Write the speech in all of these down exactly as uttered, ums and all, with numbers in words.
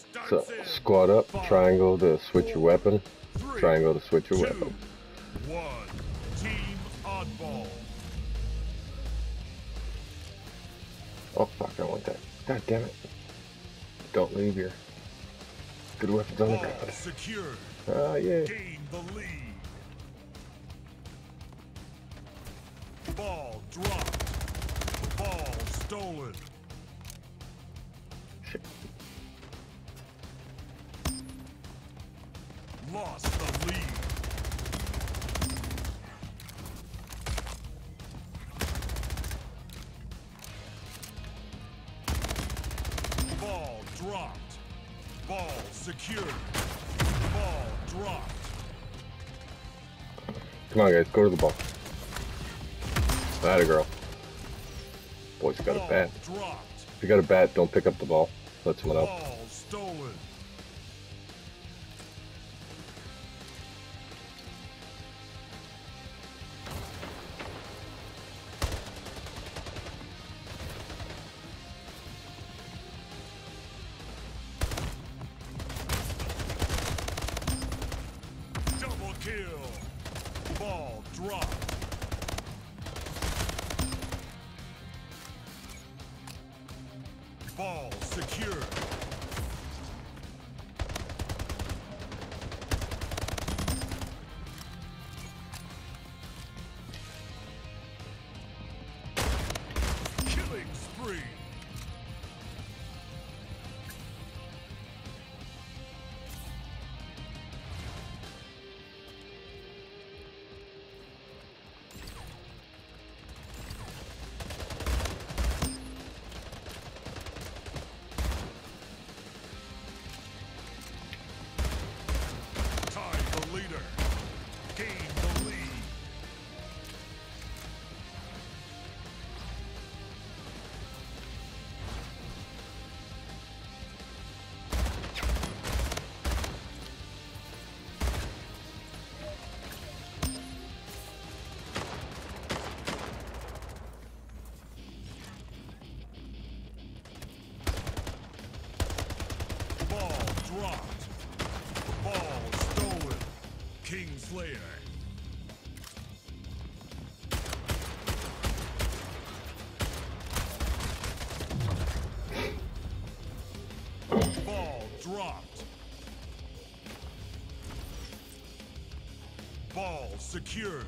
So, squat up, triangle to switch your weapon, triangle to switch your weapon. One. Team oddball. Oh fuck, I want that. God damn it. Don't leave your good weapons on the ground. Secure. Ah, uh, yeah. Gain the lead. Ball dropped. Ball stolen. Shit. Lost the lead. Ball dropped. Ball secured. Ball dropped. Come on, guys, go to the ball. Atta girl. Boy's got Ball a bat. dropped. If you got a bat, don't pick up the ball. Let someone else. Ball stolen. Double kill. Ball dropped. Ball secure. Killing spree. Tie the leader. Gain the lead. Ball dropped. Ball stolen. Kingslayer. Ball dropped. Ball secured.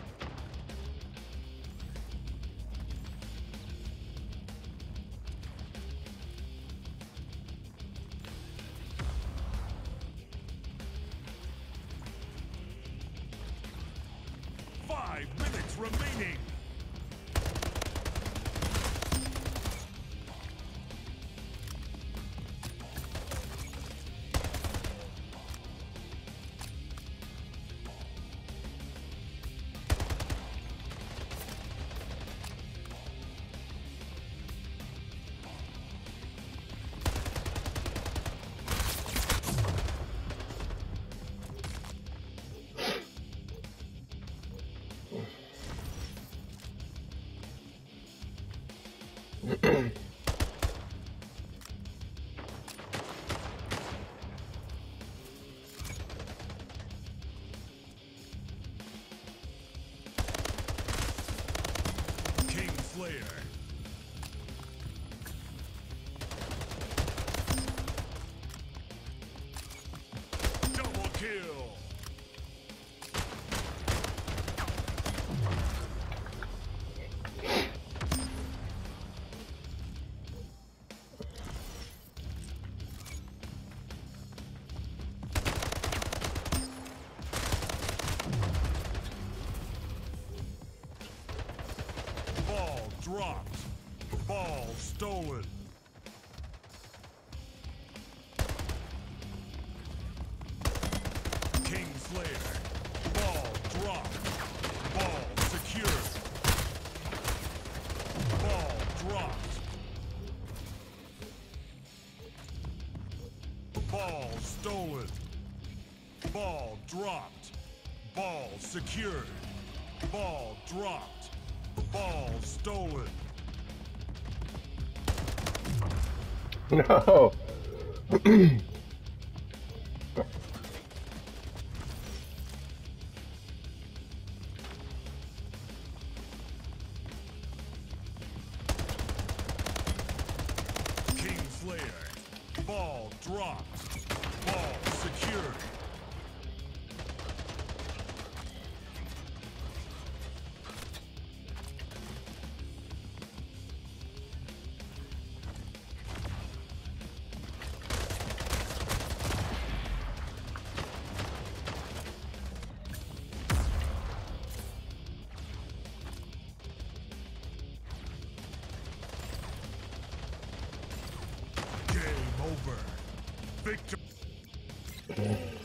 Five minutes remaining. Kingslayer. Double kill. Ball dropped. Ball stolen. Kingslayer. Ball dropped. Ball secured. Ball dropped. Ball stolen. Ball dropped. Ball secured. Ball dropped. Ball stolen. No. dropped. Ball secured. Game over. Victor.